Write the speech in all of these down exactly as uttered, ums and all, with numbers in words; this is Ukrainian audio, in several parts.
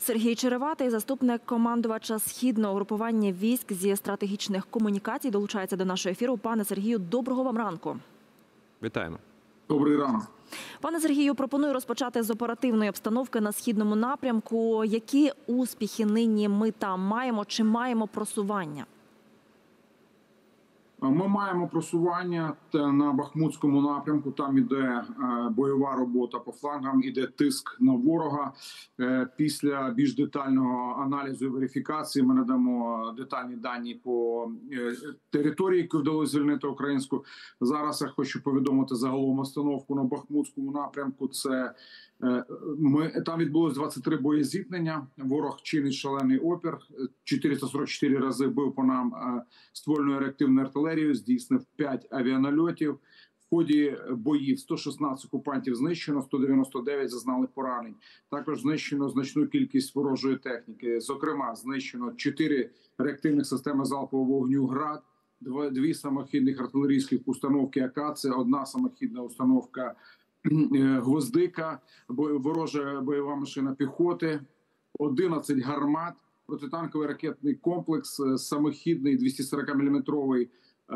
Сергій Череватий, заступник командувача Східного групування військ зі стратегічних комунікацій, долучається до нашого ефіру. Пане Сергію, доброго вам ранку. Вітаємо. Добрий ранок. Пане Сергію, пропоную розпочати з оперативної обстановки на Східному напрямку. Які успіхи нині ми там маємо? Чи маємо просування? Ми маємо просування на Бахмутському напрямку. Там іде бойова робота по флангам, іде тиск на ворога. Після більш детального аналізу і верифікації ми надамо детальні дані по території, яку вдалося звільнити українську. Зараз я хочу повідомити загалом обстановку на Бахмутському напрямку. Це ми там відбулось двадцять три боєзіткнення. Ворог чинить шалений опір. чотириста сорок чотири рази бив по нам ствольною реактивною артилерією, здійснив п'ять авіанальотів. В ході боїв сто шістнадцять окупантів знищено, сто дев'яносто дев'ять зазнали поранень. Також знищено значну кількість ворожої техніки. Зокрема, знищено чотири реактивних системи залпового вогню «Град», дві самохідних артилерійських установки «Акація», одна самохідна установка «Гвоздика», ворожа бойова машина піхоти, одинадцять гармат, протитанковий ракетний комплекс, самохідний двісті сорок міліметровий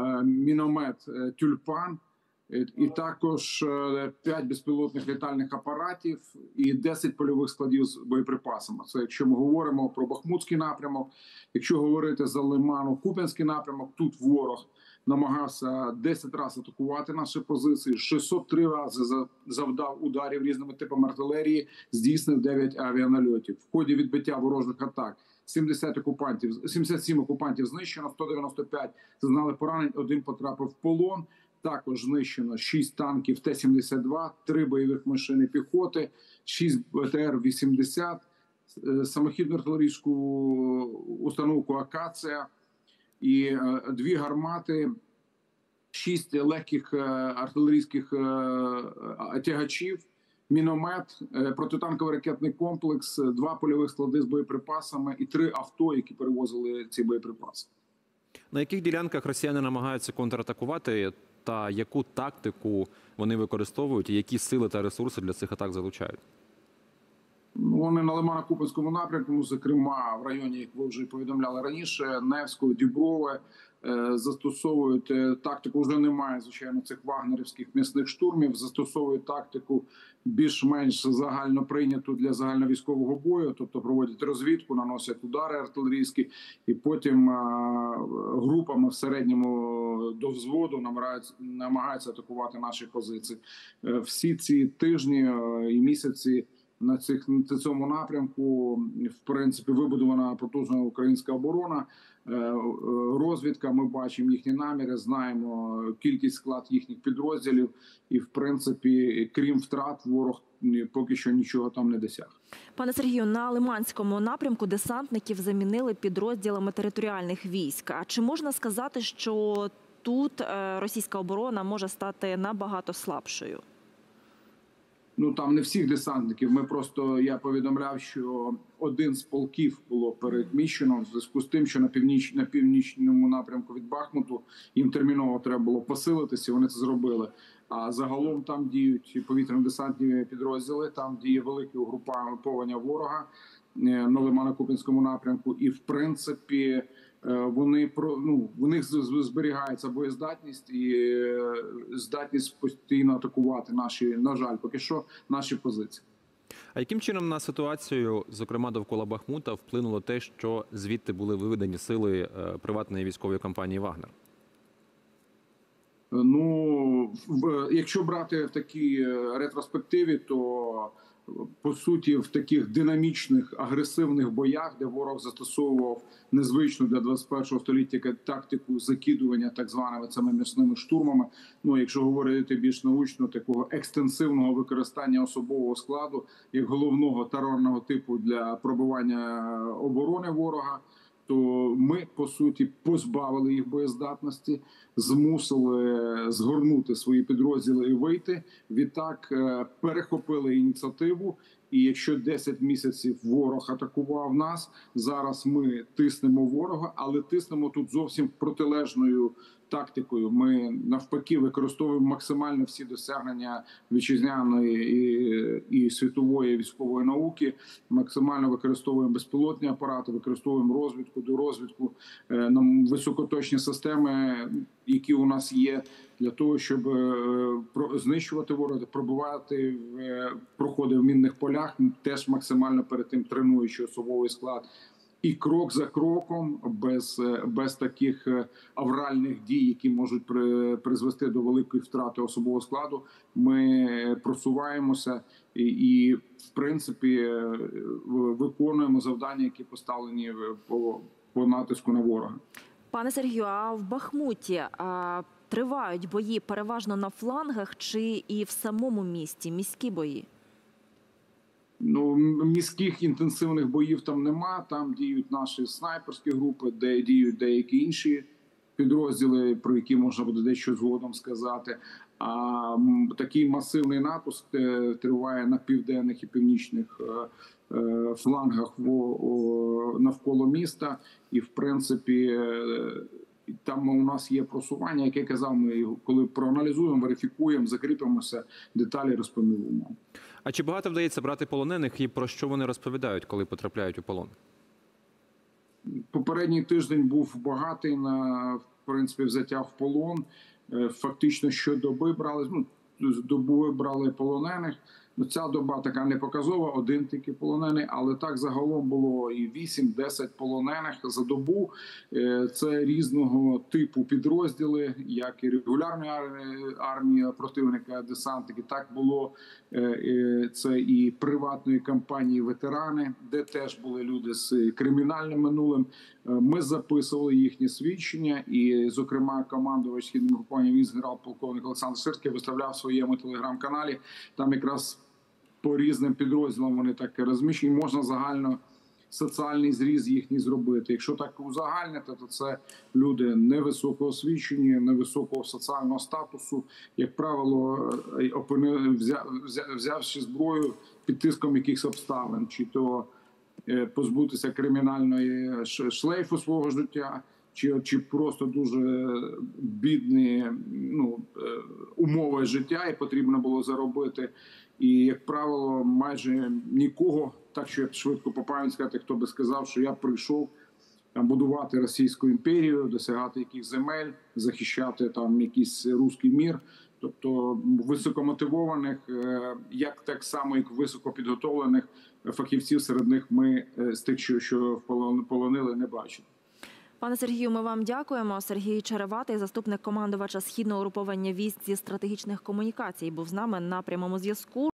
міномет «Тюльпан», і також п'ять безпілотних літальних апаратів і десять польових складів з боєприпасами. Це якщо ми говоримо про Бахмутський напрямок. Якщо говорити за Лимано-Куп'янський напрямок, тут ворог намагався десять разів атакувати наші позиції, шістсот три рази завдав ударів різними типами артилерії, здійснив дев'ять авіанальотів. В ході відбиття ворожих атак сімдесят окупантів, сімдесят сім окупантів знищено, сто дев'яносто п'ять зазнали поранень, один потрапив в полон. Також знищено шість танків Т сімдесят два, три бойових машини піхоти, шість Б Т Р вісімдесят, самохідну артилерійську установку «Акація» і дві гармати, шість легких артилерійських тягачів, міномет, протитанковий ракетний комплекс, два польових склади з боєприпасами і три авто, які перевозили ці боєприпаси. На яких ділянках росіяни намагаються контратакувати та яку тактику вони використовують і які сили та ресурси для цих атак залучають? Вони на Лимано-Куп'янському напрямку, зокрема в районі, як ви вже повідомляли раніше, Невського, Діброве, застосовують тактику, вже немає, звичайно, цих вагнерівських м'ясних штурмів, застосовують тактику більш-менш загально прийняту для загальновійськового бою, тобто проводять розвідку, наносять удари артилерійські, і потім групами в середньому до взводу намагаються, намагаються атакувати наші позиції. Всі ці тижні і місяці на цих на цьому напрямку, в принципі, вибудована потужна українська оборона, розвідка, ми бачимо їхні наміри, знаємо кількість, склад їхніх підрозділів і, в принципі, крім втрат, ворог поки що нічого там не досяг. Пане Сергію, на Лиманському напрямку десантників замінили підрозділами територіальних військ. А чи можна сказати, що тут російська оборона може стати набагато слабшою? Ну, там не всіх десантників. Ми просто, я повідомляв, що один з полків було переміщено в зв'язку з тим, що на північ, на північному напрямку від Бахмуту їм терміново треба було посилитися, і вони це зробили. А загалом там діють повітряно-десантні підрозділи, там діє велике угруповання ворога на Лимано-Куп'янському напрямку. І, в принципі, вони, ну, в них зберігається боєздатність і здатність постійно атакувати наші, на жаль, поки що, наші позиції. А яким чином на ситуацію, зокрема довкола Бахмута, вплинуло те, що звідти були виведені сили приватної військової компанії «Вагнер»? Ну, якщо брати в такій ретроспективі, то по суті в таких динамічних, агресивних боях, де ворог застосовував незвичну для двадцять першого століття тактику закидування так званими цими м'ясними штурмами, ну, якщо говорити більш научно, такого екстенсивного використання особового складу як головного терорного типу для пробивання оборони ворога, то ми, по суті, позбавили їх боєздатності, змусили згорнути свої підрозділи і вийти. Відтак перехопили ініціативу. І якщо десять місяців ворог атакував нас, зараз ми тиснемо ворога, але тиснемо тут зовсім протилежною тактикою. Ми навпаки використовуємо максимально всі досягнення вітчизняної і, і світової військової науки. Максимально використовуємо безпілотні апарати, використовуємо розвідку, дорозвідку, е, нам високоточні системи, які у нас є, для того, щоб е, про, знищувати ворога, пробувати в е, проходи в мінних полях, теж максимально перед тим тренуючи особовий склад. І крок за кроком, без, без таких авральних дій, які можуть при, призвести до великої втрати особового складу, ми просуваємося і, і в принципі, виконуємо завдання, які поставлені по, по натиску на ворога. Пане Сергію, а в Бахмуті а, тривають бої переважно на флангах чи і в самому місті, міські бої? Ну, міських інтенсивних боїв там нема. Там діють наші снайперські групи, де діють деякі інші підрозділи, про які можна буде дещо згодом сказати. А такий масивний напуск триває на південних і північних флангах навколо міста. І, в принципі, там у нас є просування, яке казав, ми коли проаналізуємо, верифікуємо, закріпимося, деталі розповімо. А чи багато вдається брати полонених і про що вони розповідають, коли потрапляють у полон? Попередній тиждень був багатий на, в принципі, взяття в полон. Фактично щодоби брали, ну, добу брали полонених. Ну, ця доба така непоказова, один тільки полонений, але так загалом було і вісім-десять полонених за добу. Це різного типу підрозділи, як і регулярної армії противника, десантники, так було це і приватної кампанії ветерани, де теж були люди з кримінальним минулим. Ми записували їхні свідчення, і, зокрема, командувач східним групуванням військ генерал-полковник Олександр Сирський виставляв в своєму телеграм-каналі. Там якраз по різним підрозділам вони так розміщені. Можна загально соціальний зріз їхній зробити. Якщо так узагальнити, то це люди невисокого освічені, невисокого соціального статусу. Як правило, взявши зброю під тиском якихось обставин, чи то позбутися кримінальної шлейфу свого життя, чи, чи просто дуже бідні, ну, умови життя, і потрібно було заробити. І, як правило, майже нікого, так що я швидко по пам'яті сказати, хто би сказав, що я прийшов там будувати Російську імперію, досягати якихось земель, захищати там якийсь руський мір. Тобто високомотивованих, як так само, як високопідготовлених фахівців серед них ми з тих, що полонили, не бачимо. Пане Сергію, ми вам дякуємо. Сергій Череватий, заступник командувача Східного угруповання військ зі стратегічних комунікацій, був з нами на прямому зв'язку.